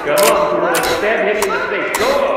Come on, Corona. Stab him in the face. Go!